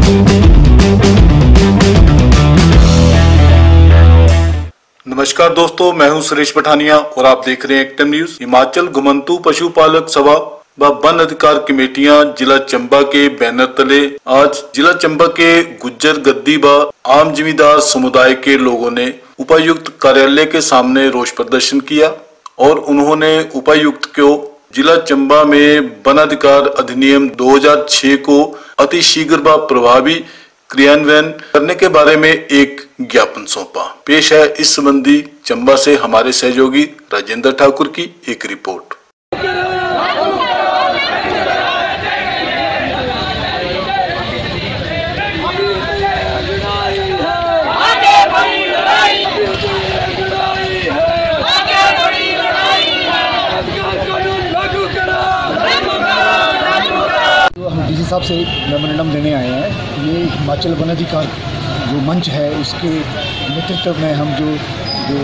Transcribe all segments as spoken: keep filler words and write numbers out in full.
नमस्कार दोस्तों, मैं हूं सुरेश पठानिया और आप देख रहे हैं एक्टिव न्यूज। हिमाचल घुमंतु पशुपालक सभा व वन अधिकार कमेटियां जिला चंबा के बैनर तले आज जिला चंबा के गुज्जर गद्दी व आम जमींदार समुदाय के लोगों ने उपायुक्त कार्यालय के सामने रोष प्रदर्शन किया और उन्होंने उपायुक्त को जिला चंबा में वन अधिकार अधिनियम दो हज़ार छह को अतिशीघ्र व प्रभावी क्रियान्वयन करने के बारे में एक ज्ञापन सौंपा। पेश है इस संबंधी चंबा से हमारे सहयोगी राजेंद्र ठाकुर की एक रिपोर्ट। तो हम डीसी साहब से मेमोरेंडम देने आए हैं। ये हिमाचल वन अधिकार जो मंच है उसके नेतृत्व में हम जो जो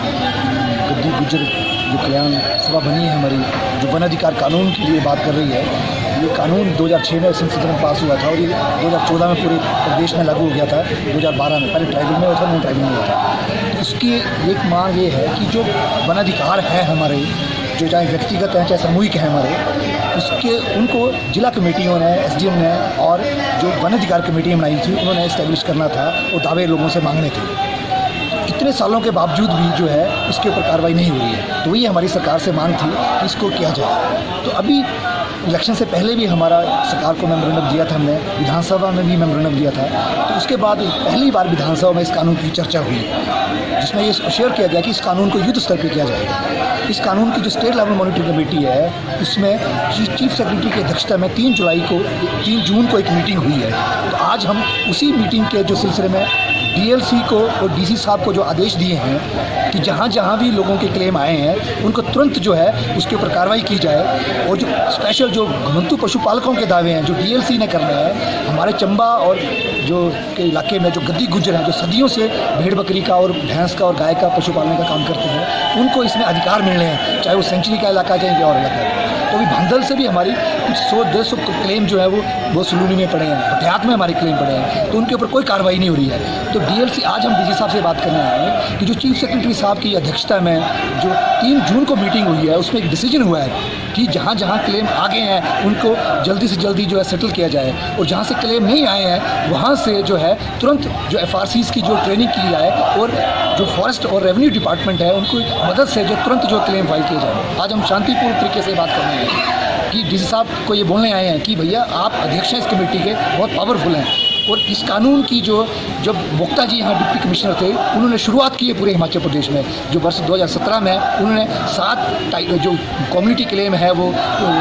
गद्दी गुज्जर जो कल्याण सभा बनी है हमारी, जो वन अधिकार कानून के लिए बात कर रही है। ये कानून दो हज़ार छह में संसद में पास हुआ था और ये दो हज़ार चौदह में पूरे प्रदेश में लागू हो गया था। दो हज़ार बारह में पहले ट्राइबल में हुआ था, नॉन ट्राइबल में हुआ था। तो इसकी एक मांग ये है कि जो वन अधिकार है हमारे, जो चाहे व्यक्तिगत हैं चाहे सामूहिक है हमारे, उसके उनको जिला कमेटियों ने, एसडीएम ने और जो वन अधिकार कमेटियाँ बनाई थी उन्होंने इस्टेब्लिश करना था और दावे लोगों से मांगने थे। इतने सालों के बावजूद भी जो है इसके ऊपर कार्रवाई नहीं हुई है। तो वही हमारी सरकार से मांग थी कि इसको किया जाए। तो अभी इलेक्शन से पहले भी हमारा सरकार को मेमोरेंडम दिया था, हमने विधानसभा में भी मेमोरेंडम दिया था। तो उसके बाद पहली बार विधानसभा में इस कानून की चर्चा हुई जिसमें ये शेयर किया गया कि इस कानून को युद्ध स्तर पर किया जाएगा। इस कानून की जो स्टेट लेवल मॉनिटरिंग कमेटी है उसमें चीफ सेक्रेटरी की अध्यक्षता में तीन जुलाई को तीन जून को एक मीटिंग हुई है। तो आज हम उसी मीटिंग के जो सिलसिले में डीएलसी को और डीसी साहब को जो आदेश दिए हैं कि जहाँ जहाँ भी लोगों के क्लेम आए हैं उनको तुरंत जो है उसके ऊपर कार्रवाई की जाए। और जो स्पेशल जो घुमंतु पशुपालकों के दावे हैं जो डीएलसी ने करने हैं, हमारे चंबा और जो के इलाके में जो गद्दी गुज्जर हैं जो सदियों से भेड़ बकरी का और भैंस का और गाय का पशुपालने का काम करते हैं, उनको इसमें अधिकार मिलने हैं, चाहे वो सेंचुरी का इलाका चाहे और इलाका। तो अभी भांदल से भी हमारी कुछ सौ डेढ़ सौ क्लेम जो है वो वो सुलूनी में पड़े हैं, पटियात में हमारे क्लेम पड़े हैं। तो उनके ऊपर कोई कार्रवाई नहीं हो रही है। तो डीएलसी आज हम डीसी साहब से बात करने आए हैं कि जो चीफ सेक्रेटरी साहब की अध्यक्षता में जो तीन जून को मीटिंग हुई है उसमें एक डिसीजन हुआ है कि जहाँ जहाँ क्लेम आ गए हैं उनको जल्दी से जल्दी जो है सेटल किया जाए और जहाँ से क्लेम नहीं आए हैं वहाँ से जो है तुरंत जो एफ आर सीज़ की जो ट्रेनिंग की जाए और जो फॉरेस्ट और रेवेन्यू डिपार्टमेंट है उनको मदद से जो तुरंत जो क्लेम फाइल किए जाए। आज हम शांतिपूर्ण तरीके से बात करने आए हैं कि डीसी साहब को ये बोलने आए हैं कि भैया आप अध्यक्ष हैं इस कमेटी के, बहुत पावरफुल हैं और इस कानून की जो जब वोक्ता जी यहाँ डिप्टी कमिश्नर थे उन्होंने शुरुआत की है पूरे हिमाचल प्रदेश में। जो वर्ष दो हज़ार सत्रह में उन्होंने सात जो कम्युनिटी क्लेम है वो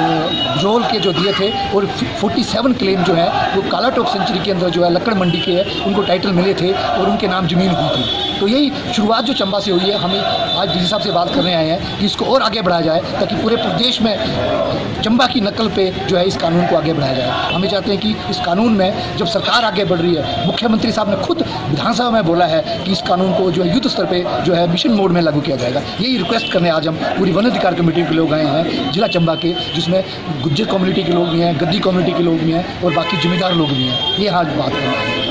जोल के जो दिए थे और सैंतालीस क्लेम जो है वो कालाटोक सेंचुरी के अंदर जो है लक्कड़ मंडी के है उनको टाइटल मिले थे और उनके नाम जमीन हुई थी। तो यही शुरुआत जो चंबा से हुई है, हमें आज डीसी साहब से बात करने आए हैं कि इसको और आगे बढ़ाया जाए ताकि पूरे प्रदेश में चंबा की नकल पे जो है इस कानून को आगे बढ़ाया जाए। हमें चाहते हैं कि इस कानून में जब सरकार आगे बढ़ रही है, मुख्यमंत्री साहब ने खुद विधानसभा में बोला है कि इस कानून को जो है युद्ध स्तर पे जो है मिशन मोड में लागू किया जाएगा। यही रिक्वेस्ट करने आज हम पूरी वन अधिकार कमेटी के लोग आए हैं जिला चंबा के, जिसमें गुज्जर कम्युनिटी के लोग भी हैं, गद्दी कम्युनिटी के लोग भी हैं और बाकी जिम्मेदार लोग भी हैं। ये आज बात करना है।